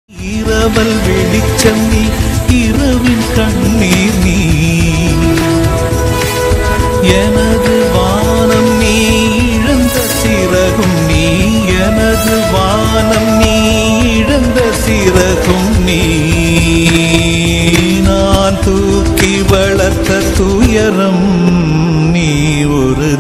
இரவல் வெளிச்சம் நீ, இரவின் கண்ணீர் நீ, எனது வானம் நீ, இழந்த சிறகும் நீ, எனது வானம் நீ, இழந்த சிறகும் நீ, நான் தூக்கி வளர்த்த துயரம் நீ, ஒரு